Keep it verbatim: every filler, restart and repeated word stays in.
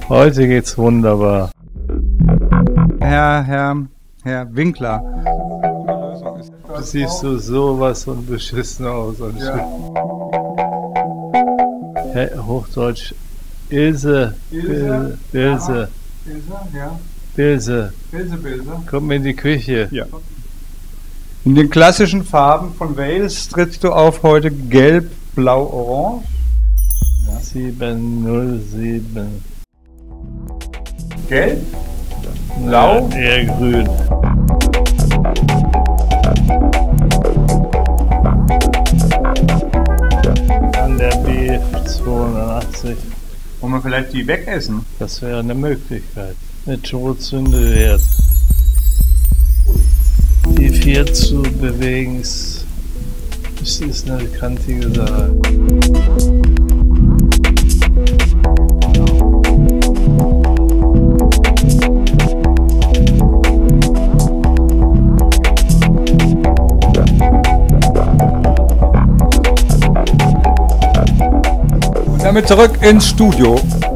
Heute geht's wunderbar. Herr, Herr, Herr Winkler. Du siehst so sowas von beschissen aus. Ja. Hey, Hochdeutsch. Ilse. Ilse. Ilse. Ilse. Ilse, ja. Ilse. Ilse, Ilse. Komm in die Küche. Ja. In den klassischen Farben von Wales trittst du auf heute gelb, blau, orange. Ja. sieben null sieben. Gelb? Blau? Ja, eher grün. An der B zweiundachtzig. Wollen wir vielleicht die wegessen? Das wäre eine Möglichkeit. Mit Todsünde wert. Die vier zu bewegen, ist, ist eine kantige Sache. Und damit zurück ins Studio.